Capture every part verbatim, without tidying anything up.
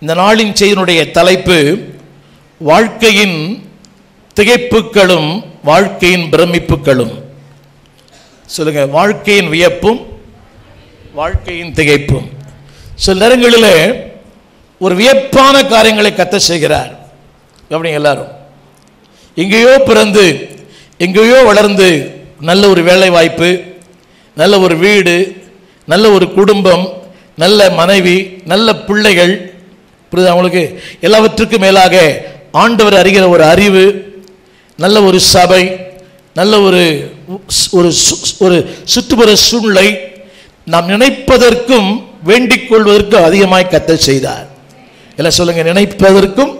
இந்த நாளின் செய்தியினுடைய தலைப்பு வாழ்க்கையின் திகைப்புகளும் வாழ்க்கையின் பிரமிப்புகளும். சொல்லுங்க, வாழ்க்கையின் வியப்பும் வாழ்க்கையின் திகைப்பும். சில நேரங்களில் ஒரு வியப்பான காரியங்களை கர்த்தர் செய்கிறார். கவனிங்க எல்லாரும். எங்கேயோ பிறந்து எங்கேயோ வளர்ந்து நல்ல ஒரு வேலை வாய்ப்பு, நல்ல ஒரு வீடு, நல்ல ஒரு குடும்பம், நல்ல மனைவி, நல்ல பிள்ளைகள், புரியுது அவங்களுக்கு? எல்லாவற்றுக்கும் மேலாக ஆண்டவர் அறிகிற ஒரு அறிவு, நல்ல ஒரு சபை, நல்ல ஒரு ஒரு சுற்றுப்புற சூழ்நிலை, நாம் நினைப்பதற்கும் வேண்டிக் கொள்வதற்கும் அதிகமாய் கர்த்தர் செய்தார். எல்லாம் சொல்லுங்க, நினைப்பதற்கும்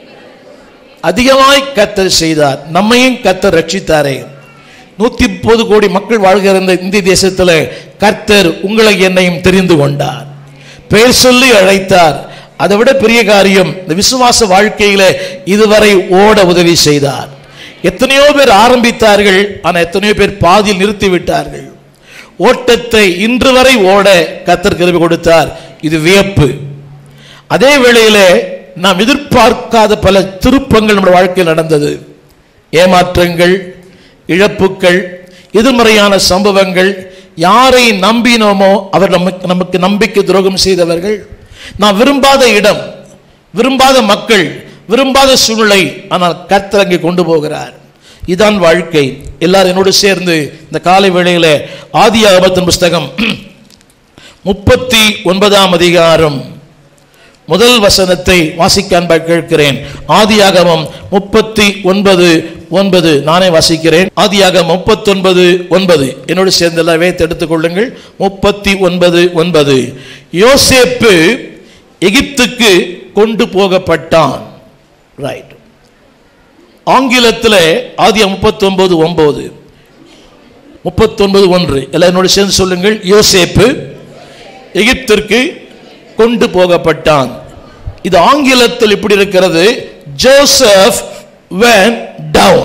அதிகமாய் கர்த்தர் செய்தார். நம்மையும் கர்த்தர் ரட்சித்தாரே. நூத்தி முப்பது கோடி மக்கள் வாழ்கிற இந்த இந்திய தேசத்தில் கர்த்தர் உங்களை என்னையும் தெரிந்து கொண்டார், பெயர் சொல்லி அழைத்தார். அதை விட பெரிய காரியம், இந்த விசுவாச வாழ்க்கையில இதுவரை ஓட உதவி செய்தார். எத்தனையோ பேர் ஆரம்பித்தார்கள், ஆனால் எத்தனையோ பேர் பாதியில் நிறுத்திவிட்டார்கள். ஓட்டத்தை இன்று வரை ஓட கர்த்தர் கிருபை கொடுத்தார். இது வியப்பு. அதே வேளையில நாம் எதிர்பார்க்காத பல திருப்பங்கள் நம்முடைய வாழ்க்கையில் நடந்தது. ஏமாற்றங்கள், இழப்புகள், எதிர்மறையான சம்பவங்கள். யாரை நம்பினோமோ அவர் நமக்கு நமக்கு நம்பிக்கை துரோகம் செய்தவர்கள். நாம் விரும்பாத இடம், விரும்பாத மக்கள், விரும்பாத சூழ்நிலை, ஆனால் கர்த்தர் அங்கே கொண்டு போகிறார். இதுதான் வாழ்க்கை. எல்லாரும் என்னோடு சேர்ந்து இந்த காலை வேளையில ஆதியாகமத்தின் புஸ்தகம் முப்பத்தி ஒன்பதாம் அதிகாரம் முதல் வசனத்தை வாசிக்க கேட்கிறேன். ஆதியாகமம் முப்பத்தி ஒன்பது ஒன்பது நானே வாசிக்கிறேன். ஆதியாகமம் முப்பத்தி ஒன்பது ஒன்பது என்னோடு சேர்ந்து எல்லாம் வேத்து எடுத்துக் கொள்ளுங்கள். முப்பத்தி ஒன்பது ஒன்பது. யோசேப்பு எகிப்துக்கு கொண்டு போகப்பட்டான். ரைட். ஆங்கிலத்தில் ஆதியா முப்பத்தி ஒன்பது ஒன்பது முப்பத்தி ஒன்பது ஒன்று எல்லாம் என்னோடு சேர்ந்து சொல்லுங்கள். யோசேப்பு எகிப்திற்கு கொண்டு போகப்பட்டான். இது ஆங்கிலத்தில் இப்படி இருக்கிறது, Joseph went down.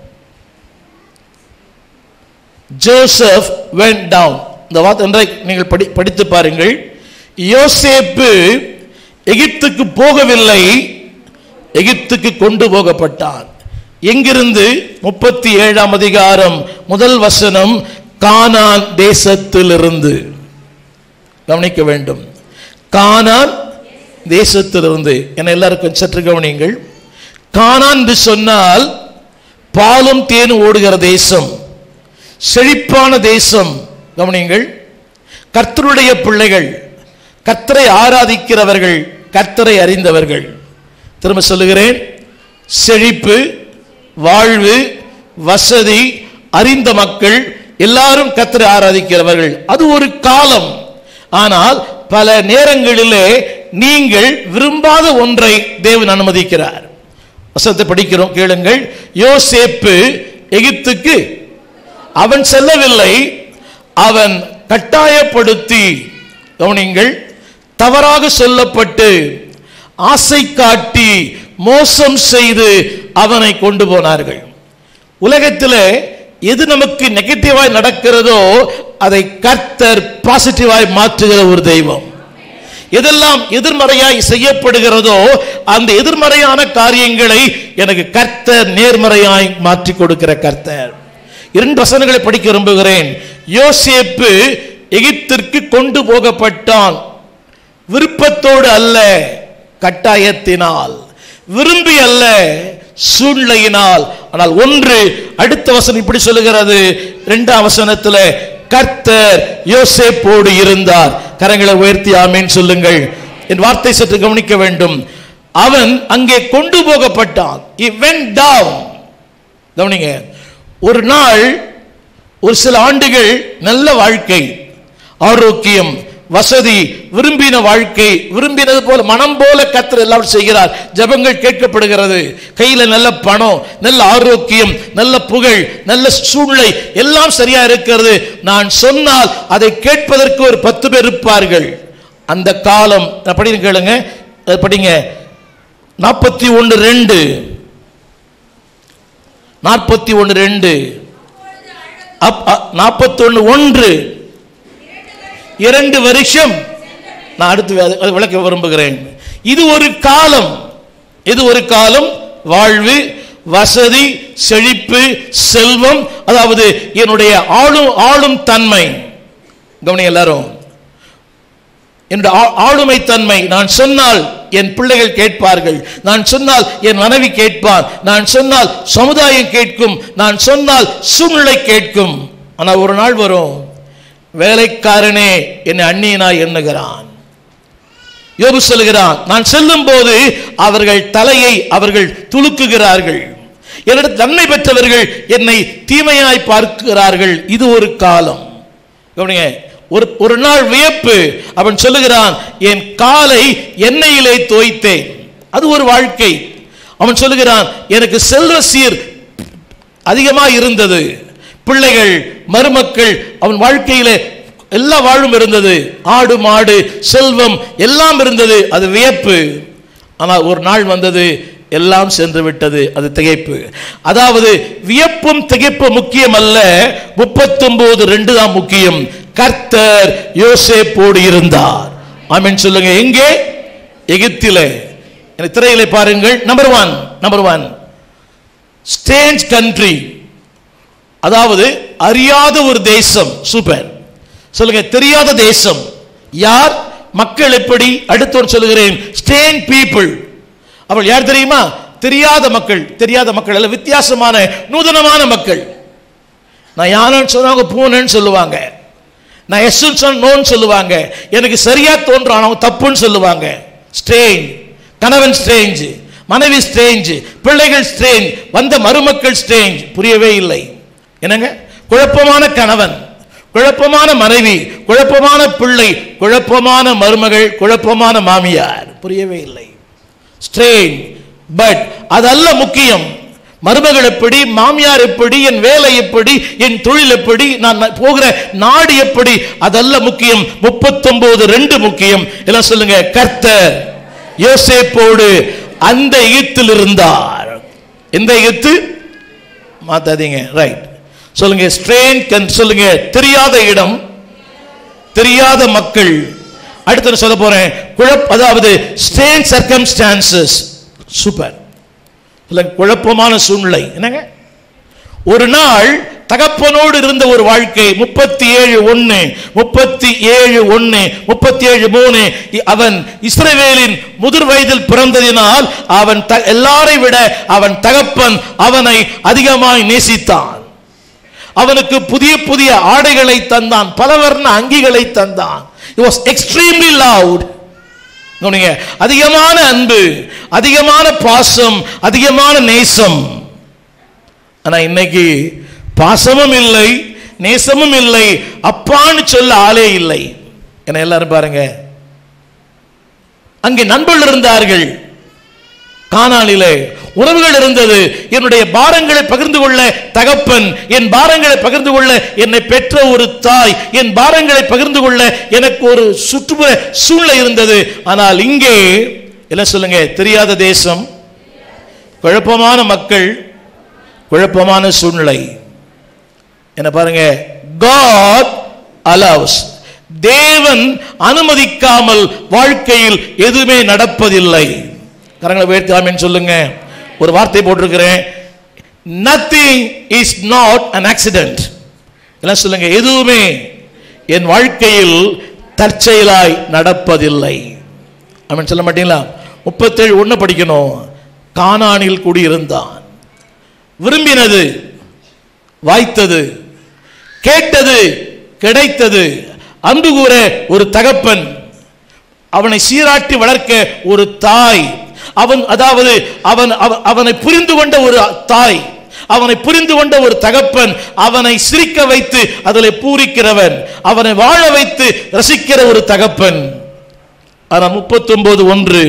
Joseph went down. இந்த வார்த்தை நீங்கள் படி படித்து பாருங்கள். யோசேப்பு எகிப்துக்கு போகவில்லை, எகிப்துக்கு கொண்டு போகப்பட்டான். எங்கிருந்து? முப்பத்தி ஏழாம் அதிகாரம் முதல் வசனம், கானான் தேசத்திலிருந்து. கவனிக்க வேண்டும், கானான் தேசத்திலிருந்து. என எல்லாருக்கும் சற்று கவனியுங்கள். கானான் என்று சொன்னால் பாலும் தேனும் ஓடுகிற தேசம், செழிப்பான தேசம். கவனியுங்கள், கர்த்தருடைய பிள்ளைகள், கர்த்தரை ஆராதிக்கிறவர்கள், கர்த்தரை அறிந்தவர்கள். திரும்ப சொல்லுகிறேன், செழிப்பு, வாழ்வு, வசதி, அறிந்த மக்கள் எல்லாரும் கர்த்தரை ஆராதிக்கிறவர்கள். அது ஒரு காலம். ஆனால் பல நேரங்களிலே நீங்கள் விரும்பாத ஒன்றை தேவன் அனுமதிக்கிறார். வசனத்தை படிக்கிறோம், கேளுங்கள். யோசேப்பு எகிப்துக்கு அவன் செல்லவில்லை, அவன் கட்டாயப்படுத்தி, கவனிங்கள், தவறாக சொல்லப்பட்டு, ஆசை காட்டி, மோசம் செய்து அவனை கொண்டு போனார்கள். உலகத்தில் எது நமக்கு நெகட்டிவாய் நடக்கிறதோ அதை கர்த்தர் பாசிட்டிவாய் மாற்றுகிற ஒரு தெய்வம். எதெல்லாம் எதிர்மறையாய் செய்யப்படுகிறதோ அந்த எதிர்மறையான காரியங்களை எனக்கு கர்த்தர் நேர்மறையாய் மாற்றி கொடுக்கிற கர்த்தர். இரண்டு வசனங்களை படிக்க விரும்புகிறேன். யோசேப்பு எகிப்திற்கு கொண்டு போகப்பட்டான். விருப்பத்தோடு அல்ல, கட்டாயத்தினால். விரும்பி அல்ல, சூழ்நிலையினால். ஆனால் ஒன்று, அடுத்த வசனம் இப்படி சொல்லுகிறது, இரண்டாம் வசனத்தில், கர்த்தர் யோசேப்போடு இருந்தார். கரங்களை உயர்த்தி ஆமென் சொல்லுங்கள். என் வார்த்தை சற்று கவனிக்க வேண்டும். அவன் அங்கே கொண்டு போகப்பட்டான். He went down. கவனிங்க, ஒரு நாள், ஒரு சில ஆண்டுகள் நல்ல வாழ்க்கை, ஆரோக்கியம், வசதி, விரும்பின வாழ்க்கை, விரும்பினது போல மனம் போல கர்த்தர் எல்லாம் செய்கிறார். ஜெபங்கள் கேட்கப்படுகிறது, கையில நல்ல பணம், நல்ல ஆரோக்கியம், நல்ல புகழ், நல்ல சூழ்நிலை, எல்லாம் சரியா இருக்கிறது. நான் சொன்னால் அதை கேட்பதற்கு ஒரு பத்து பேர் இருப்பார்கள். அந்த காலம் படிங்க, கேளுங்க, படிங்க. நாற்பத்தி ஒன்று ரெண்டு நாற்பத்தி ஒன்று ரெண்டு நாற்பத்தி ஒன்று ஒன்று இரண்டு வருஷம். நான் அடுத்து விளக்க விரும்புகிறேன். இது ஒரு காலம், இது ஒரு காலம். வாழ்வு, வசதி, செழிப்பு, செல்வம், அதாவது என்னுடைய ஆளும் ஆளும் தன்மை. கவனி எல்லாரும், என்னுடைய ஆளுமை தன்மை. நான் சொன்னால் என் பிள்ளைகள் கேட்பார்கள், நான் சொன்னால் என் மனைவி கேட்பார், நான் சொன்னால் சமுதாயம் கேட்கும், நான் சொன்னால் சூழ்நிலை கேட்கும். ஆனால் ஒரு நாள் வரும், வேலைக்காரனே என்னை அந்நியனாய் எண்ணுகிறான். யோபு சொல்கிறான், நான் செல்லும் போது அவர்கள் தலையை அவர்கள் துலுக்குகிறார்கள், என்னிடத்தில் நன்மை பெற்றவர்கள் என்னை தீமையாய் பார்க்கிறார்கள். இது ஒரு காலம். கவனிங்க, ஒரு ஒரு நாள் வியப்பு. அவன் சொல்லுகிறான், என் காலை எண்ணெயிலே தோய்த்தேன். அது ஒரு வாழ்க்கை. அவன் சொல்லுகிறான், எனக்கு செல்வ சீர் அதிகமாக இருந்தது, பிள்ளைகள், மருமக்கள், அவன் வாழ்க்கையிலே எல்லா வாழும் இருந்தது, ஆடு மாடு செல்வம் எல்லாம் இருந்தது. அது வியப்பு. ஆனால் ஒரு நாள் வந்தது, எல்லாம் சென்று விட்டது. அது திகைப்பு. அதாவது வியப்பும் திகைப்பும் முக்கியம் அல்ல, முப்பத்தி ஒன்பது ரெண்டு தான் முக்கியம். கர்த்தர் யோசேப்போடு இருந்தார். ஆமென் சொல்லுங்க. எங்கே? எகிப்திலே. திரையிலே பாருங்கள். Number one number one strange country, அதாவது அறியாத ஒரு தேசம். சூப்பர். சொல்லுங்க, தெரியாத தேசம். யார்? மக்கள். எப்படி? அடுத்து சொல்லுகிறேன், ஸ்ட்ரேஞ்ச் பீப்புள். அவள் யார் தெரியுமா? தெரியாத மக்கள். தெரியாத மக்கள் அல்ல, வித்தியாசமான நூதனமான மக்கள். நான் யானன்னு சொன்னாங்க பூனன்னு சொல்லுவாங்க, நான் எஸ் நோன்னு சொல்லுவாங்க, எனக்கு சரியா தோன்றான் அவங்க தப்புன்னு சொல்லுவாங்க. ஸ்ட்ரேஞ்ச். கணவன் ஸ்ட்ரேஞ்ச், மனைவி ஸ்ட்ரேஞ்ச், பிள்ளைகள் ஸ்ட்ரேஞ்ச், வந்த மருமக்கள் ஸ்ட்ரேஞ்ச். புரியவே இல்லை. என்னங்க? குழப்பமான கணவன், குழப்பமான மனைவி, குழப்பமான பிள்ளை, குழப்பமான மருமகள், குழப்பமான மாமியார். புரியவே இல்லை. ஸ்ட்ரேஞ்ச். பட் அதல்ல முக்கியம். மருமகள் எப்படி, மாமியார் எப்படி, என் வேலை எப்படி, என் தொழில் எப்படி, நான் போகிற நாடு எப்படி, அதல்ல முக்கியம். முப்பத்தி ஒன்பது ரெண்டு முக்கியம். எல்லாம் சொல்லுங்க, கர்த்தர் யோசேப்போடு அந்த எகிப்தில் இருந்தார். எந்த எகிப்து? மாத்தாதீங்க. ரைட். சொல்லுங்க, ஸ்ட்ரேஞ்ச். சொல்லுங்க, தெரியாத இடம், தெரியாத மக்கள். அடுத்து சொல்ல போறேன், குழப்ப, அதாவது ஸ்ட்ரேஞ்ச் சர்க்கம்ஸ்டான்சஸ். சூப்பர். குழப்பமான சூழ்நிலை. என்னங்க? ஒரு நாள் தகப்பனோடு இருந்த ஒரு வாழ்க்கை. முப்பத்தி ஏழு ஒன்னு முப்பத்தி ஏழு ஒன்னு முப்பத்தி ஏழு மூணு அவன் இஸ்ரவேலின் முதிர் வயதில் பிறந்ததினால் அவன் எல்லாரை விட அவன் தகப்பன் அவனை அதிகமாய் நேசித்தான். அவனுக்கு புதிய புதிய ஆடைகளை தந்தான், பலவர்ண அங்கிகளை தந்தான். He was extremely loud. அதிகமான அன்பு, அதிகமான பாசம், அதிகமான நேசம். ஆனா இன்னைக்கு பாசமும் இல்லை, நேசமும் இல்லை, அப்பான்னு சொல்ல ஆளே இல்லை. என்ன எல்லாரும் பாருங்க, அங்கே நண்பர்கள் இருந்தார்கள், கானானிலே உறவுகள் இருந்தது. என்னுடைய பாரங்களை பகிர்ந்து கொள்ள தகப்பன், என் பாரங்களை பகிர்ந்து கொள்ள என்னை பெற்ற ஒரு தாய், என் பாரங்களை பகிர்ந்து கொள்ள எனக்கு ஒரு சுற்றுப்புற சூழ்நிலை இருந்தது. ஆனால் இங்கே என்ன சொல்லுங்க, தெரியாத தேசம், குழப்பமான மக்கள், குழப்பமான சூழ்நிலை. என்ன பாருங்க, God allows. தேவன் அனுமதிக்காமல் வாழ்க்கையில் எதுவுமே நடப்பதில்லை. கரங்களை உயர்த்தி ஆமென் சொல்லுங்க. ஒரு வார்த்தை போட்டிருக்கிறேன், nothing is not an accident. எல்லாம் சொல்லுங்க, எதுவுமே என் வாழ்க்கையில் தற்செயலாய் நடப்பதில்லை. ஆமென் சொல்ல மாட்டீங்களா? முப்பத்தேழு ஒண்ணு படிக்கணும். கானானில் குடியிருந்தான், விரும்பினது வாய்த்தது, கேட்டது கிடைத்தது, அன்பு கூற ஒரு தகப்பன், அவனை சீராட்டி வளர்க்க ஒரு தாய், அவன் அதாவது அவன் அவனை புரிந்து கொண்ட ஒரு தாய், அவனை புரிந்து கொண்ட ஒரு தகப்பன், அவனை சிரிக்க வைத்து அதில் பூரிக்கிறவன், அவனை வாழ வைத்து ரசிக்கிற ஒரு தகப்பன். ஆனால் முப்பத்தி ஒன்பது ஒன்று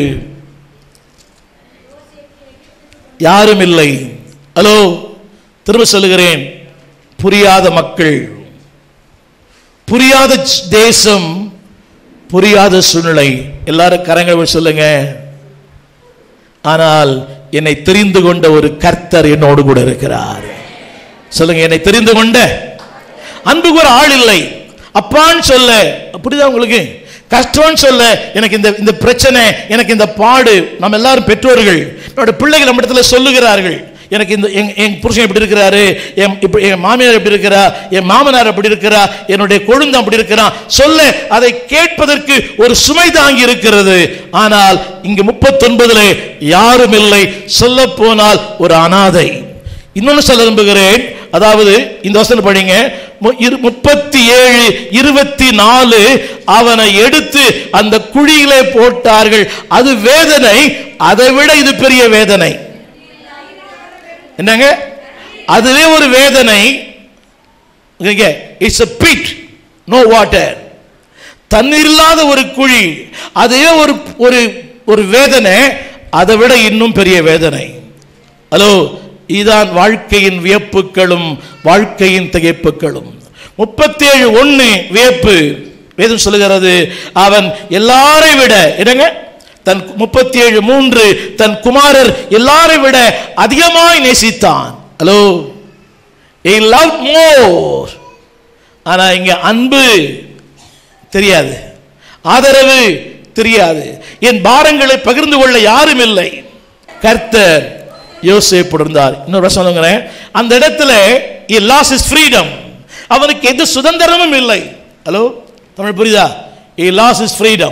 யாரும் இல்லை. ஹலோ, திரும்ப சொல்லுகிறேன், புரியாத மக்கள், புரியாத தேசம், புரியாத சூழ்நிலை. எல்லாரும் கரங்கள் சொல்லுங்க. ஆனால் என்னை தெரிந்து கொண்ட ஒரு கர்த்தர் என்னோடு கூட இருக்கிறார். சொல்லுங்க, என்னை தெரிந்து கொண்ட அன்புக்கு ஒரு ஆள் இல்லை. அப்பான்னு சொல்ல, அப்படிதான் உங்களுக்கு கஷ்டம்னு சொல்ல, எனக்கு இந்த இந்த பிரச்சனை, எனக்கு இந்த பாடு. நம்ம எல்லாரும் பெற்றோர்கள், என்னோட பிள்ளைகள் நம்ம இடத்துல சொல்லுகிறார்கள், எனக்கு இந்த என் புருஷன் எப்படி இருக்கிறாரு, என் இப்போ என் மாமியார் எப்படி இருக்கிறா, என் மாமனார் எப்படி இருக்கிறா, என்னுடைய கொழுந்து அப்படி இருக்கிறான் சொல்ல, அதை கேட்பதற்கு ஒரு சுமை தாங்கி இருக்கிறது. ஆனால் இங்கு முப்பத்தி ஒன்பதுல யாரும் இல்லை, சொல்ல போனால் ஒரு அனாதை. இன்னொன்னு சொல்ல விரும்புகிறேன், அதாவது இந்த வசனம் படிங்க, முப்பத்தி ஏழு இருபத்தி நாலு அவனை எடுத்து அந்த குழியிலே போட்டார்கள். அது வேதனை, அதை விட இது பெரிய வேதனை. என்னங்க, அதுவே ஒரு வேதனை. It's a pit, no water. தண்ணீர் இல்லாத ஒரு குழி, அதே ஒரு ஒரு ஒரு வேதனை, அதை விட இன்னும் பெரிய வேதனை. ஹலோ, இதுதான் வாழ்க்கையின் வியப்புகளும் வாழ்க்கையின் திகைப்புகளும். முப்பத்தி ஏழு ஒன்னு வியப்பு. வேதம் சொல்லுகிறது, அவன் எல்லாரை விட என்னங்க, தன் முப்பத்தி ஏழு மூன்று தன் குமாரர் எல்லாரை விட அதிகமாய் நேசித்தான். Hello, he loved more. ஆனா இங்க அன்பு தெரியாது, ஆதரவு தெரியாது, என் பாரங்களை பகிர்ந்து கொள்ள யாரும் இல்லை. கர்த்தர் யோசேப்பு இருந்தார். இன்னொரு வருஷம் சொல்லுங்க, அந்த இடத்துல he lost his freedom. அவனுக்கு எந்த சுதந்திரமும் இல்லை. ஹலோ, தமிழ் புரியுதா? he lost his freedom.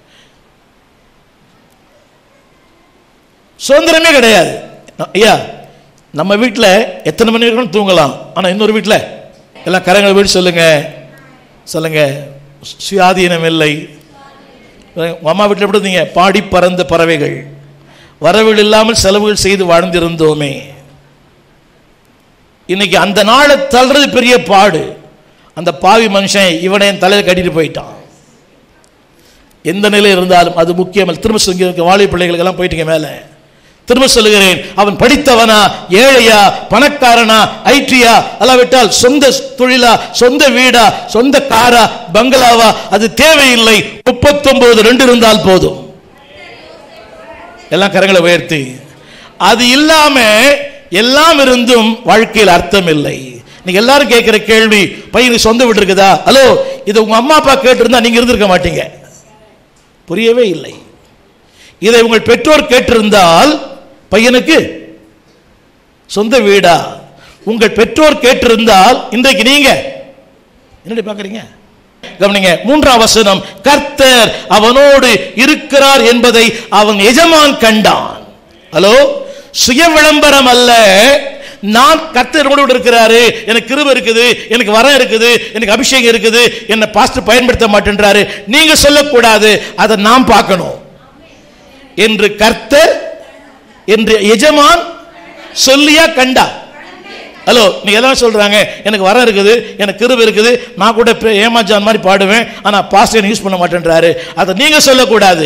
சுதந்திரமே கிடையாது. ஐயா, நம்ம வீட்டில் எத்தனை மணி வரைக்கும் தூங்கலாம், ஆனா இன்னொரு வீட்டில் எல்லாம் கரங்களை வீடு சொல்லுங்க சொல்லுங்க சுயாதீனம் இல்லை. அம்மா வீட்டில் எப்படி இருந்தீங்க? பாடி பறந்த பறவைகள், வரவுகள் இல்லாமல் செலவுகள் செய்து வாழ்ந்திருந்தோமே. இன்னைக்கு அந்த நாளை தள்ளுறது பெரிய பாடு. அந்த பாவி மனுஷன் இவனை என் தலையில் கட்டிட்டு போயிட்டான். எந்த நிலையில் இருந்தாலும் அது முக்கியம். திரும்ப சொல்லுங்க, வாழை பிள்ளைகளுக்கெல்லாம் போயிட்டீங்க மேல. திரும்ப சொல்லுகிறேன், அவன் படித்தவனா, ஏழையா, பணக்காரனா, ஐடியா, அல்லாவிட்டால் சொந்த தொழிலா, சொந்த வீடா, சொந்த காரா, பங்களாவா, அது தேவையில்லை. முப்பத்தி ஒன்பது ரெண்டு இருந்தால் போதும். எல்லாம் கரங்களை உயர்த்தி. அது இல்லாம எல்லாம் இருந்தும் வாழ்க்கையில் அர்த்தம் இல்லை. நீங்க எல்லாரும் கேட்கிற கேள்வி, பையனுக்கு சொந்த வீடு இருக்குதா? ஹலோ, இது உங்க அம்மா அப்பா கேட்டிருந்தா நீங்க இருந்திருக்க மாட்டீங்க. புரியவே இல்லை. இதை உங்கள் பெற்றோர் கேட்டிருந்தால், பையனுக்கு சொந்த வீடா, உங்கள் பெற்றோர் கேட்டிருந்தால் இன்றைக்கு நீங்க என்னடி பார்க்கறீங்க? கவனிங்க, மூன்றாம் வசனம், கர்த்தர் அவனோடு இருக்கிறார் என்பதை அவன் எஜமான் கண்டான். ஹலோ, சுய விளம்பரம் அல்ல. நான் கர்த்தரோடு இருக்கிறாரு, எனக்கு கிருபை இருக்குது, எனக்கு வரம் இருக்குது, எனக்கு அபிஷேகம் இருக்குது, என்ன பாஸ்டர் பயன்படுத்த மாட்டேன்றாரு நீங்க சொல்லக்கூடாது. அதை நாம் பார்க்கணும் என்று கர்த்தர் என்று எஜமான் சொல்லியா கண்டா. ஹலோ, நீங்க எல்லாம் சொல்றாங்க எனக்கு வரம் இருக்குது, எனக்கு கிருபை இருக்குது, நான் கூட ஏமாஜான் மாதிரி பாடுவேன், ஆனா பாஸ்டர் யூஸ் பண்ண மாட்டேன்றாரு. அதை நீங்க சொல்லக்கூடாது.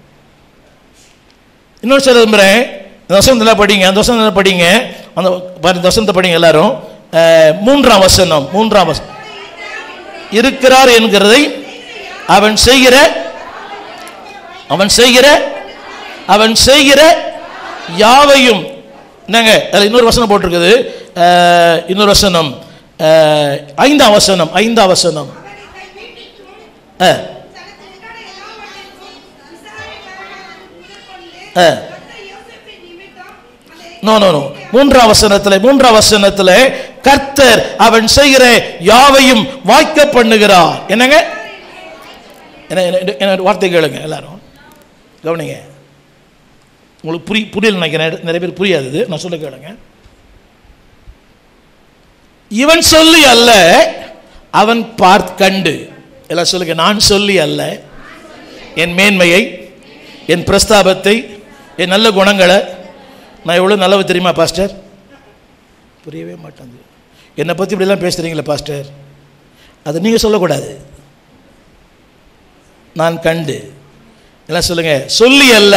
இன்னொரு சொல்ல விரும்புறேன், வசனத்தை படிங்க, அந்த வசனத்தை படிங்க, அந்த வசனத்தை படிங்க எல்லாரும். மூன்றாம் வசனம், மூன்றாம் வசனம், இருக்கிறார் என்கிறதை அவன் செய்கிற அவன் செய்கிற அவன் செய்கிற யாவையும். என்னங்க, இன்னொரு வசனம் போட்டிருக்குது, இன்னொரு வசனம், ஐந்தாம் வசனம், ஐந்தாம் வசனம். நோ நோ நோ மூன்றாம் வசனத்தில் மூன்றாம் வசனத்தில் கர்த்தர் அவன் செய்கிற யாவையும் வாய்க்க பண்ணுகிறார். என்னங்க, என்ன வார்த்தை கேளுங்க எல்லாரும், கவனிங்க. உங்களுக்கு புரி புரியல நினைக்கிறேன், நிறைய பேர் புரியாது. நான் சொல்ல கேளுங்க. இவன் சொல்லி அல்ல, அவன் பார்த்து கண்டு. எல்லாம் சொல்லுங்க, நான் சொல்லி அல்ல, என் மேன்மையை, என் பிரஸ்தாபத்தை, என் நல்ல குணங்களை. நான் எவ்வளோ நல்லவ தெரியுமா பாஸ்டர்? புரியவே மாட்டேங்குது. என்னை பற்றி இப்படிலாம் பேசுகிறீங்களே பாஸ்டர், அது நீங்கள் சொல்லக்கூடாது. நான் கண்டு. எல்லாம் சொல்லுங்க, சொல்லி அல்ல,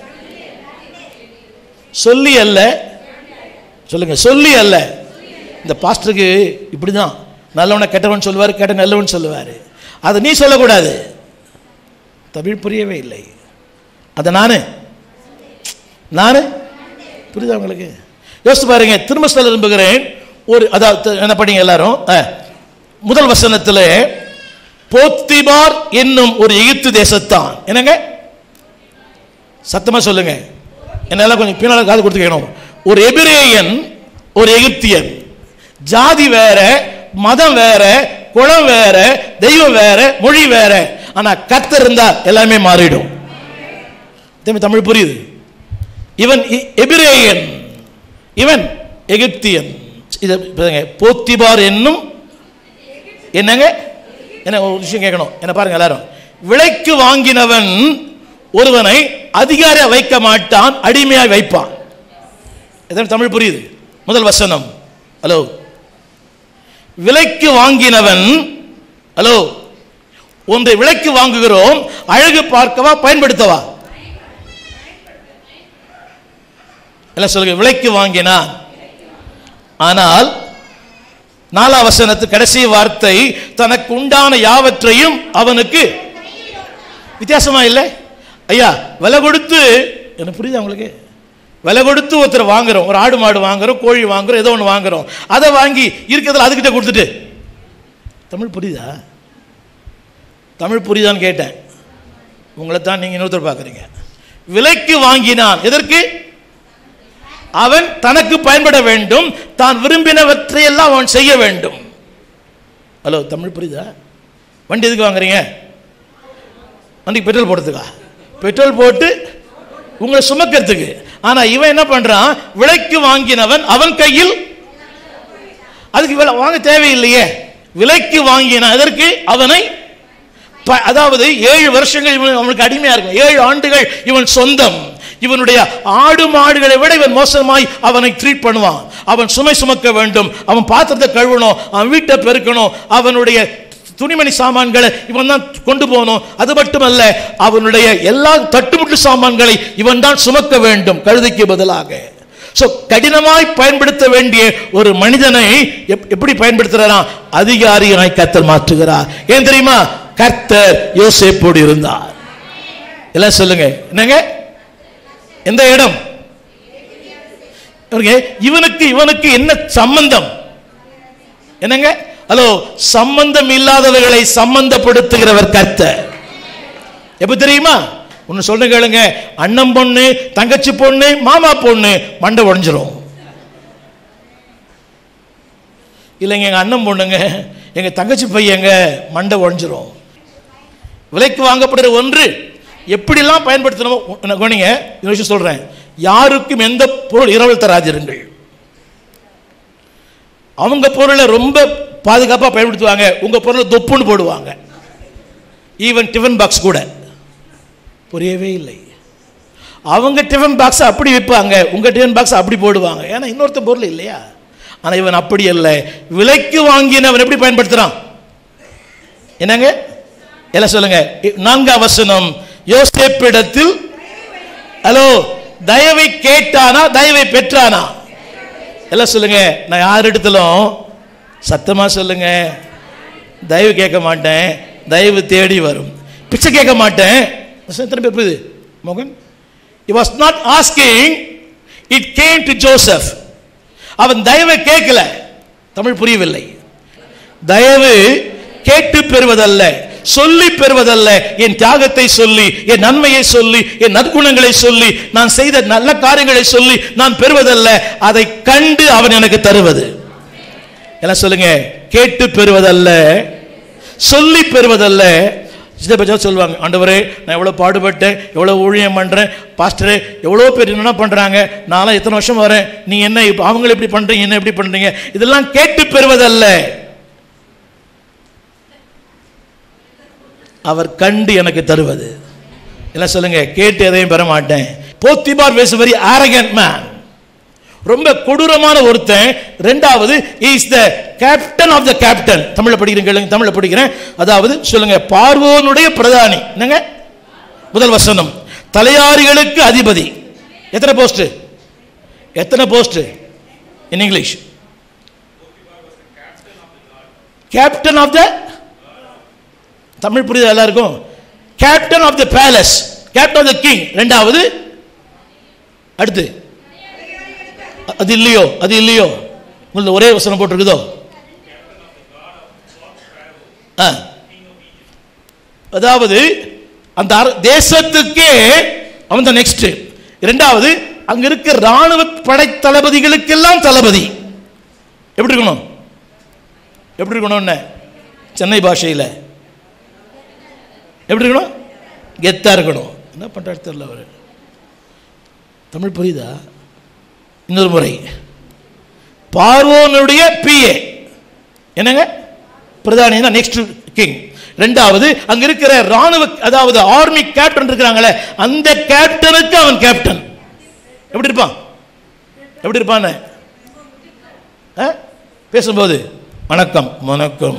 சொல்லி அல்ல, சொல்லுங்க, சொல்லி அல்ல. இந்த பாஸ்டருக்கு இப்படி தான் நல்லவனை கெட்டவன் சொல்லுவார், கெட்ட நல்லவன் சொல்லுவார். அதை நீ சொல்லக்கூடாது. தமிழ் புரியவே இல்லை. அதை நான் நான் புரியுதா உங்களுக்கு? யோசித்து பாருங்க. திரும்ப சொல்ல விரும்புகிறேன். ஒரு அதாவது என்ன படிங்க எல்லாரும். முதல் வசனத்தில் போத்திபார் என்னும் ஒரு எகிப்து தேசத்தான். என்னங்க சத்தமா சொல்லுங்க, என்னால கொஞ்சம் பின்னால காது கொடுத்து கேட்கணும். ஒரு எபிரேயன் ஒரு எகிப்தியன், ஜாதி வேற, மதம் வேற, குலம் வேற, தெய்வம் வேற, மொழி வேற, ஆனா கர்த்தர் இருந்தா எல்லாமே மாறிடும். தமிழ் புரியுது? இவன் எபிரேயன், இவன் எகிப்தியன். போத்திபார் என்னும் என்னங்க என்ன ஒரு விஷயம் கேட்கணும். என்ன பாருங்க எல்லாரும், விலைக்கு வாங்கினவன் ஒருவனை அதிகாரியா வைக்க மாட்டான், அடிமையாய் வைப்பான். தமிழ் புரியுது? முதல் வசனம். ஹலோ, விலைக்கு வாங்கினவன், ஹலோ, ஒன்றை விலைக்கு வாங்குகிறோம், அழகு பார்க்கவா பயன்படுத்தவா? எல்லாம் சொல்லுங்க, விலைக்கு வாங்கினான். ஆனால் நாலாம் வசனத்து கடைசி வார்த்தை, தனக்கு உண்டான யாவற்றையும் அவனுக்கு. வித்தியாசமா இல்லை ஐயா? விலை கொடுத்து, என்ன புரியுதா உங்களுக்கு? விலை கொடுத்து ஒருத்தர் வாங்குறோம், ஒரு ஆடு மாடு வாங்குறோம், கோழி வாங்குறோம், ஏதோ ஒன்று வாங்குறோம், அதை வாங்கி இருக்கிறதுல அதுக்கிட்ட கொடுத்துட்டு. தமிழ் புரியுதா? தமிழ் புரியுதான்னு கேட்டேன். உங்களை தான் நீங்க இன்னொருத்தர் பார்க்குறீங்க. விலைக்கு வாங்கினான், எதற்கு? அவன் தனக்கு பயன்பட வேண்டும், தான் விரும்பினவற்றை எல்லாம் அவன் செய்ய வேண்டும். ஹலோ, தமிழ் புரியுதா? வண்டி எதுக்கு வாங்குறீங்க? வண்டிக்கு பெட்ரோல் போடுறதுக்கா? பெட்ரோல் போட்டு உங்களை சுமக்கிறதுக்கு. ஆனா இவன் என்ன பண்றான்? விலைக்கு வாங்கினவன் அவன் கையில், அதுக்கு வாங்க தேவையில்லையே, விலைக்கு வாங்கினான். எதற்கு? அவனை, அதாவது ஏழு வருஷங்கள் இவன் அவனுக்கு அடிமையா இருக்கும், ஏழு ஆண்டுகள் இவன் சொந்தம். இவனுடைய ஆடு மாடுகளை விட இவன் மோசமாய் அவனை ட்ரீட் பண்ணுவான். அவன் சுமை சுமக்க வேண்டும், அவன் பாத்திரத்தை கழுவணும், அவன் வீட்டை பெருக்கணும், அவனுடைய துணிமணி சாமான்களை இவன் தான் கொண்டு போகணும். அது மட்டுமல்ல, அவனுடைய எல்லா தட்டுமுட்டு சாமான்களை இவன் தான் சுமக்க வேண்டும் கழுதைக்கு பதிலாக. சோ கடினமாய் பயன்படுத்த வேண்டிய ஒரு மனிதனை எப்படி பயன்படுத்துறான்? அதிகாரியாய் கர்த்தர் மாற்றுகிறார். ஏன் தெரியுமா? கர்த்தர் யோசேப்போடு இருந்தார். எல்லாம் சொல்லுங்க, என்னங்க? எந்த இடம்? இவனுக்கு இவனுக்கு என்ன சம்பந்தம்? என்னங்க? ஹலோ, சம்பந்தம் இல்லாதவர்களை சம்பந்தப்படுத்துகிறவர் கர்த்தர். எப்ப தெரியுமா? ஒன்னு சொல்ல கேளுங்க, அண்ணன் பொண்ணு, தங்கச்சி பொண்ணு, மாமா பொண்ணு மண்டை உடைஞ்சிரும். இல்லைங்க, எங்க அண்ணன் பொண்ணுங்க, எங்க தங்கச்சி பையங்க மண்டை உடைஞ்சிரும். விலைக்கு வாங்கப்படுற ஒன்று எப்படிலாம் பயன்படுத்தணும் கவனிங்க. இந்த விஷயம் சொல்றேன், யாருக்கும் எந்த பொருள் இரவல் தராதிருங்கள். அவங்க பொருளை ரொம்ப பாதுகாப்பா பயன்படுத்துவாங்க, உங்க பொருளை தொப்புன்னு போடுவாங்க. ஈவன் டிஃபன் பாக்ஸ் கூட. புரியவே இல்லை. அவங்க டிஃபன் பாக்ஸ் அப்படி வைப்பாங்க, உங்க டிஃபன் பாக்ஸ் அப்படி போடுவாங்க. ஏன்னா இன்னொருத்த பொருள் இல்லையா? ஆனா இவன் அப்படி அல்ல. விலைக்கு வாங்கினவன் எப்படி பயன்படுத்துறான்? என்னங்க? எல்லாம் சொல்லுங்க. நான்காம் வசனம், யோசேப்பிடத்தில், ஹலோ, தயவை கேட்டானா தயவை பெற்றானா? எல்லாம் சொல்லுங்க. நான் யார் இடத்திலும் சத்தமா சொல்லுங்க, தயவு கேட்க மாட்டேன், தயவு தேடி வரும். பிச்சை கேட்க மாட்டேன். மோகன், he was not asking, it came to Joseph. அவன் தயவை கேட்கல. தமிழ் புரியவில்லை. தயவு கேட்டு பெறுவதல்ல, சொல்லி பெறுவதல்ல. என் தியாகத்தை சொல்லி, என் நன்மையை சொல்லி, என் நற்குணங்களை சொல்லி, நான் செய்த நல்ல காரியங்களை சொல்லி நான் பெறுவதல்ல, அதை கண்டு அவன் எனக்கு தருவது. என்ன சொல்லுங்க? கேட்டு பெறுவதல்ல, சொல்லி பெறுவதல்ல. சொல்லுவாங்க, ஆண்டவரே நான் எவ்வளோ பாடுபட்டேன், எவ்வளோ ஊழியம் பண்ணுறேன், பாஸ்டரே எவ்வளோ பேர் என்ன பண்ணுறாங்க, நான்லாம் எத்தனை வருஷம் வரேன், நீ என்ன அவங்களை எப்படி பண்ணுறீங்க, என்ன எப்படி பண்ணுறீங்க, இதெல்லாம் கேட்டு பெறுவதல்ல. அவர் கண்டு எனக்கு தருவது. எல்லாம் சொல்லுங்க, கேட்டு எதையும் பெற மாட்டேன். Potiphar was a very arrogant man. ரொம்ப கொடூரமான ஒருத்தன். ரெண்டாவது, is the captain of the captain. தமிழ்ல படிக்கிறேன், தமிழ்ல படிக்கிறேன். அதாவது சொல்லுங்க, பார்வோனுடைய பிரதானி. என்னங்க? முதல் வசனம், தலையாரிகளுக்கு அதிபதி. எத்தனை போஸ்ட்? எத்தனை post in English? Captain of the, Tamil புரியுது எல்லாருக்கும்? Captain of the palace, captain of the king. ரெண்டாவது, அடுத்து அது இல்லையோ? அது இல்லையோ? உங்களுக்கு ஒரே வசனம் போட்டிருக்குதோ? அதாவது அந்த தேசத்துக்கே அவன் தான் நெக்ஸ்ட். இரண்டாவது, அங்க இருக்க ராணுவ படை தளபதிகளுக்கெல்லாம் தளபதி. எப்படி இருக்கணும்? எப்படி இருக்கணும்? சென்னை பாஷையில் எப்படி இருக்கணும்? கெத்தா இருக்கணும். என்ன பண்றாரு தெரியல அவரு. தமிழ் புரியுதா? இன்னொரு முறை, பார்வோனுடைய பிஏ என்னங்க? பிரதானி, நெக்ஸ்ட் கிங். ரெண்டாவது, அங்க இருக்கிற ராணுவ அதாவது ஆர்மி கேப்டன் இருக்கிறாங்களே, அந்த கேப்டனுக்கு அவன் கேப்டன். எப்படி இருப்பான்? எப்படி இருப்பான்? பேசும்போது வணக்கம் வணக்கம்,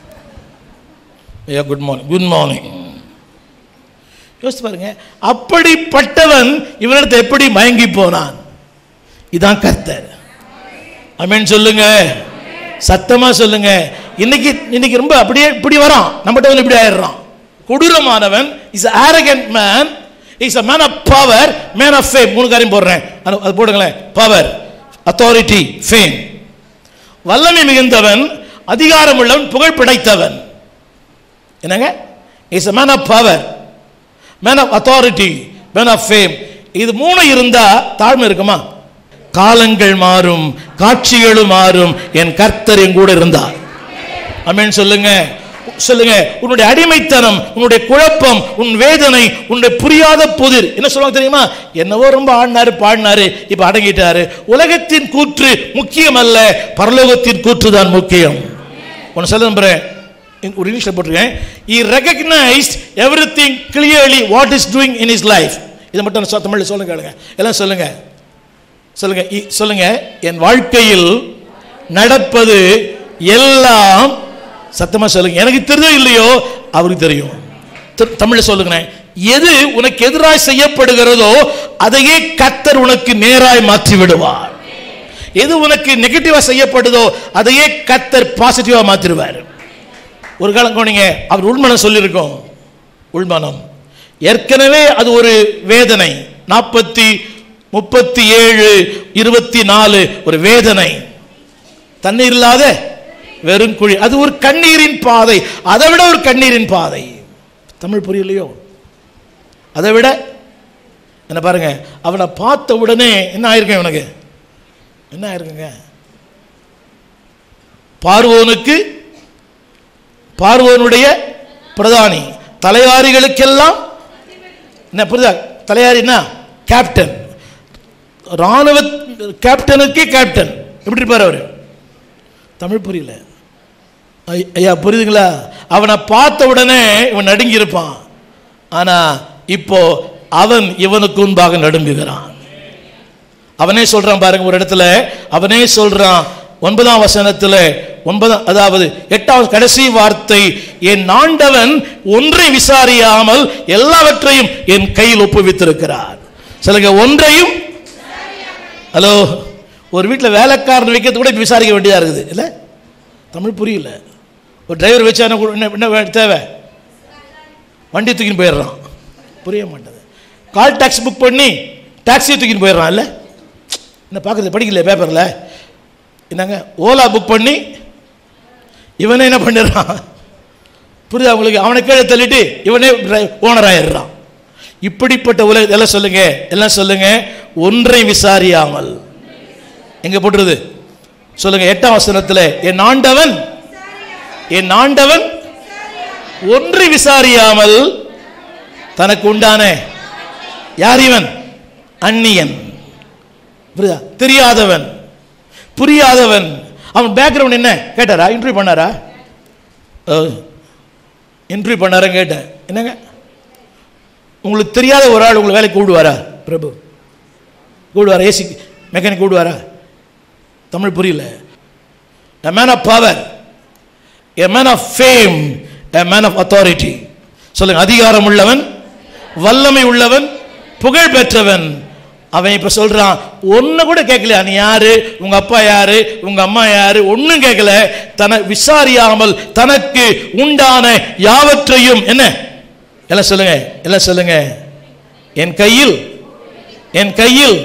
குட் மார்னிங் குட் மார்னிங். யோசிச்சு பாருங்க, அப்படிப்பட்டவன் இவனிடத்தை எப்படி மயங்கி போனான்? இதான் கர்த்தர். ஆமென் சொல்லுங்க, சத்தமா சொல்லுங்க. இன்னைக்கு இன்னைக்கு ரொம்ப அப்படியே இப்படி வரான், நம்மகிட்ட இப்படி ஆயிடுறான். கொடூரமானவன் is arrogant man, is a man of power, man of fame. மூணு காரியம் போடுறேன், அது போடுங்களேன். Power, authority, fame. வல்லமை மிகுந்தவன், அதிகாரம் உள்ளவன், புகழ் படைத்தவன். என்னங்க? Is a man of power, man of authority, man of fame. இது மூணு இருந்தா தாழ்மை இருக்குமா? காலங்கள் மாறும், காட்சிகளும் மாறும், என் கர்த்தர் என் கூட இருந்தார். ஆமென் சொல்லுங்க. சொல்லுங்க, உன்னுடைய அடிமைத்தனம், உன்னுடைய குழப்பம், உன் வேதனை, உன்னுடைய புரியாத புதிர் என்ன சொல்லுவாங்க தெரியுமா? என்னவோ ரொம்ப ஆடினாரு பாடினாரு, இப்ப அடங்கிட்டாரு. உலகத்தின் கூற்று முக்கியம் அல்ல, பரலோகத்தின் கூற்று தான் முக்கியம். ஒன்னு சொல்ல நம்புறேன், ஒரு இங்கிலீஷ்ல போட்டிருக்கேன். he recognized everything clearly what is doing in his life. இதை மட்டும் தமிழ்ல சொல்லுங்க, கேளுங்க எல்லாம் சொல்லுங்க. சொல்லுங்க சொல்லுங்க என் வாழ்க்கையில் நடப்பது எல்லாம், சத்தமா சொல்லுங்க, எனக்கு தெரியும் இல்லையோ அவருக்கு தெரியும். தமிழ்ல சொல்லுங்க, எது உனக்கு எதிராக செய்யப்படுகிறதோ அதையே கர்த்தர் உனக்கு நேராய் மாற்றி விடுவார். எது உனக்கு நெகட்டிவா செய்யப்படுதோ அதையே கர்த்தர் பாசிட்டிவா மாற்றிடுவார். ஒரு காலம் கோனிங்க, அவர் உள்மனம் சொல்லியிருக்கோம். உள்மனம் ஏற்கனவே அது ஒரு வேதனை. நாற்பத்தி முப்பத்தி ஏழு இருபத்தி நாலு ஒரு வேதனை. தண்ணீர் இல்லாத வெறும் குழி, அது ஒரு கண்ணீரின் பாதை. அதை விட ஒரு கண்ணீரின் பாதை. தமிழ் புரியலையோ? அதை விட என்ன பாருங்க, அவனை பார்த்த உடனே என்ன ஆயிருக்க? இவனுக்கு என்ன ஆயிருக்குங்க? பார்வோனுக்கு, பார்வோனுடைய பிரதானி, தலைவாரிகளுக்கெல்லாம் என்ன புரியுதா? தலையாரினா கேப்டன், ராணுவ கேப்டனுக்கு கேப்டன். எப்படி இருப்பார் அவரு? தமிழ் புரியல ஐயா, புரியுதுங்களா? அவனை பார்த்த உடனே இவன் நடுங்கி இருப்பான். ஆனா இப்போ அவன் இவனுக்கு முன்பாக நடுங்குகிறான். அவனே சொல்றான் பாருங்க, ஒரு இடத்துல அவனே சொல்றான், ஒன்பதாம் வசனத்தில், ஒன்பதாம் அதாவது எட்டாவது கடைசி வார்த்தை, என் ஆண்டவன் ஒன்றை விசாரியாமல் எல்லாவற்றையும் என் கையில் ஒப்புவித்திருக்கிறார். சொல்லுங்க, ஒன்றையும். ஹலோ, ஒரு வீட்டில் வேலைக்காரன் வைக்கிறது கூட விசாரிக்க வேண்டியதா இருக்குது இல்ல? தமிழ் புரியல. ஒரு டிரைவர் வச்சா என்ன தேவை? வண்டி தூக்கின்னு போயிடுறான், புரிய மாட்டேது. கால் டாக்ஸி புக் பண்ணி டாக்ஸியை தூக்கின்னு போயிடுறான் இல்ல? என்ன பார்க்குறது, படிக்கல பேப்பர்ல? என்னங்க, ஓலா புக் பண்ணி இவனே என்ன பண்ணிடுறான்? புரியுதா உங்களுக்கு? அவனை கீழே தள்ளிட்டு இவனே ஓனர் ஆயிடுறான். இப்படிப்பட்ட உலக எல்லாம் சொல்லுங்க, எல்லாம் சொல்லுங்க, ஒன்றை விசாரியாமல். எங்க போட்டுருது சொல்லுங்க, எட்டாம் வசனத்தில், என் ஆண்டவன், என் ஆண்டவன் ஒன்றை விசாரியாமல் தனக்கு உண்டான, யார் இவன்? அந்நியன், புரியுதா? தெரியாதவன், புரியாதவன். அவன் பேக்ரவுண்ட் என்ன கேட்டாரா? இன்டர்வியூ பண்ணாரா? இன்டர்வியூ பண்ணாரா கேட்டேன். என்னங்க, உங்களுக்கு தெரியாத ஒரு ஆள் உங்களுக்கு வேலைக்கு கூடுவாரா? பிரபு கூடுவாரா? ஏசி மெக்கானிக் கூடுவாரா? தமிழ் புரியல. a man of power, a man of fame, a man of authority. சொல்லுங்க, அதிகாரம் உள்ளவன், வல்லமை உள்ளவன், புகழ் பெற்றவன். அவன் இப்ப சொல்றான், ஒன்னு கூட கேட்கல, நீ யாரு, உங்க அப்பா யாரு, உங்க அம்மா யாரு, ஒன்னும் கேட்கல. தன விசாரியாமல் தனக்கு உண்டான யாவற்றையும், என்ன எல்லாம் சொல்லுங்க, எல்லாம் சொல்லுங்க, என் கையில், என் கையில்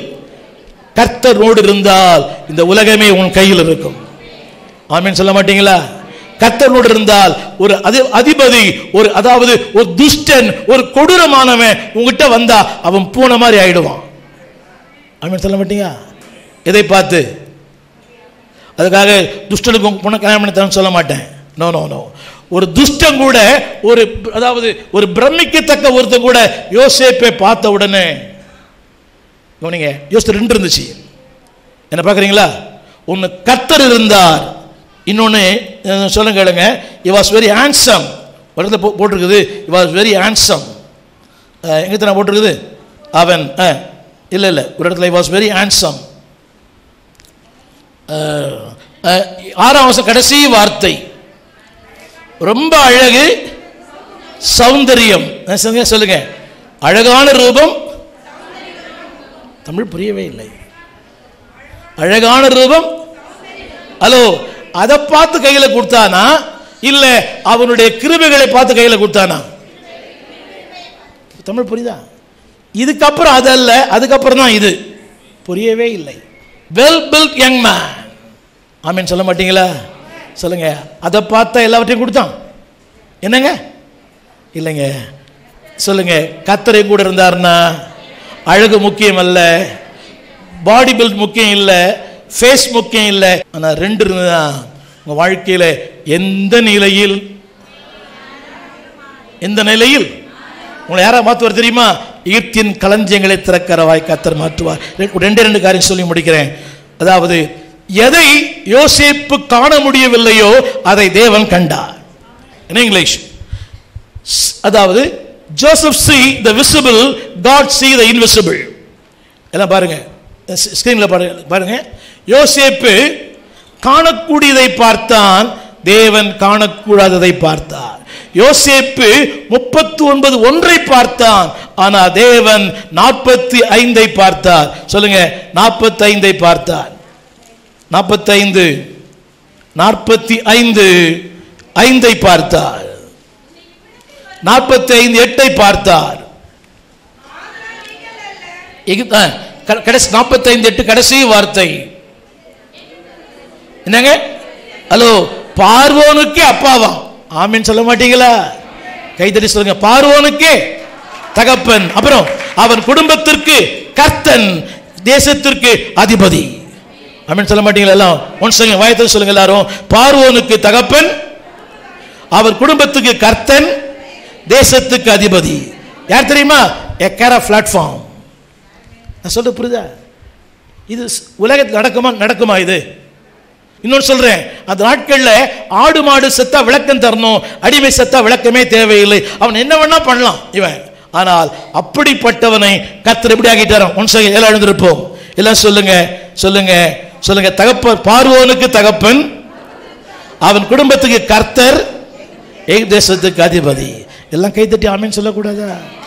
கர்த்தரோடு இருந்தால் இந்த உலகமே உன் கையில் இருக்கும். ஆமென் சொல்ல மாட்டீங்களா? கர்த்தனோடு இருந்தால் ஒரு அதிபதி, ஒரு அதாவது ஒரு துஷ்டன், ஒரு கொடூரமானவன் உங்ககிட்ட வந்தா அவன் பூனை மாதிரி ஆயிடுவான். ஆமென் சொல்ல மாட்டீங்க? எதை பார்த்து? அதுக்காக துஷ்டனுக்கு பொண்ணை கல்யாணம் பண்ணி தரேன்னு சொல்ல மாட்டேன். No no no. ஒரு துஷ்டன் கூட, ஒரு அதாவது ஒரு பிரமிக்கத்தக்க ஒருத்தன் கூட யோசேப்பை பார்த்த உடனே கவனிங்க, யோசித்து ரெண்டு இருந்துச்சு. என்ன பார்க்குறீங்களா? ஒன்று கர்த்தர் இருந்தார், இன்னொன்று சொல்லுங்க கேளுங்க, he was very handsome. ஒரு இடத்துல போட்டிருக்குது he was very handsome. எங்கே தான் போட்டிருக்குது? அவன் இல்லை இல்லை ஒரு இடத்துல he was very handsome. ஆறாம் வருஷம் கடைசி வார்த்தை ரொம்ப அழகு, சௌந்தரியம். சொல்லுங்க, அழகான ரூபம். தமிழ் புரியவே இல்லை. அழகான ரூபம். ஹலோ, அதை பார்த்து கையில கொடுத்தானா இல்ல அவனுடைய கிருபைகளை பார்த்து கையில கொடுத்தானா? தமிழ் புரியுதா? இதுக்கப்புறம் அதல்ல, அதுக்கப்புறம் தான் இது. புரியவே இல்லை. Well built young man. ஆமீன் சொல்ல மாட்டீங்களா? சொல்லுங்க. அதை பார்த்தா எல்லாவற்றையும் கொடுத்தான். என்னங்க? இல்லைங்க. சொல்லுங்க. கர்த்தர் கூட இருந்தார்னா அழகு முக்கியம் அல்ல, பாடி பில்ட் முக்கியம் இல்லை, ஃபேஸ் முக்கியம் இல்லை. ஆனால் ரெண்டு இருந்ததா உங்க வாழ்க்கையில எந்த நிலையில் எந்த நிலையில் உங்களை யாரா மாற்றுவார் தெரியுமா? ஈர்த்தின் களஞ்சியங்களை திறக்கிறவாய் கர்த்தர் மாற்றுவார். ரெண்டே ரெண்டு காரியம் சொல்லி முடிக்கிறேன். அதாவது எதை யோசேப்பு காண முடியவில்லையோ அதை தேவன் கண்டார். இன் இங்கிலீஷ் அதாவது Joseph see the visible, God see the invisible. எல்லாம் பாருங்க, ஸ்கிரீன்ல பாருங்க. யோசேப்பு காணக்கூடியதை பார்த்தான், தேவன் காணக்கூடாததை பார்த்தார். யோசேப்பு முப்பத்தி ஒன்பது ஒன்றை பார்த்தான், ஆனா தேவன் நாற்பத்தி ஐந்தை பார்த்தார். சொல்லுங்க, நாற்பத்தி ஐந்தை பார்த்தார். நாற்பத்தி ஐந்து நாற்பத்தி ஐந்து ஐந்தை பார்த்தார். நாற்பத்தி ஐந்து எட்டை பார்த்தார். கடைசி நாற்பத்தி ஐந்து எட்டு கடைசி வார்த்தை என்னங்க? ஹலோ, பார்வோனுக்கே அப்பாவா? ஆமீன் சொல்ல மாட்டீங்களா? கைதடி சொல்லுங்க. பார்வோனுக்கே தகப்பன், அப்புறம் அவன் குடும்பத்திற்கு கர்த்தன், தேசத்திற்கு அதிபதி. ஆமீன் சொல்ல மாட்டீங்களா? எல்லாம் ஒன் செகண்ட் வாயத்தில் சொல்லுங்க எல்லாரும். பார்வோனுக்கு தகப்பன், அவர் குடும்பத்துக்கு கர்த்தன், தேசத்துக்கு அதிபதி. யார் தெரியுமா? a care of platform. நான் சொல்றது புரியுதா? இது உலகத்தில் நடக்குமா? நடக்குமா இது? இன்னொன்று சொல்றேன், அந்த நாட்கள்ல ஆடு மாடு செத்தா விளக்கம் தரணும், அடிமை செத்தா விளக்கமே தேவையில்லை, அவன் என்ன வேணா பண்ணலாம் இவன். ஆனால் அப்படிப்பட்டவனை கர்த்தர் எப்படி ஆகிட்டாரோ? ஒன் செகண்ட் எல்லாம் எழுந்திருப்போம். எல்லாம் சொல்லுங்க சொல்லுங்க சொல்லுங்க. தகப்பன், பார்வோனுக்கு தகப்பன், அவன் குடும்பத்துக்கு கர்த்தர், தேசத்துக்கு அதிபதி. எல்லாம் கைத்தட்டி ஆமீன் சொல்லக்கூடாதா?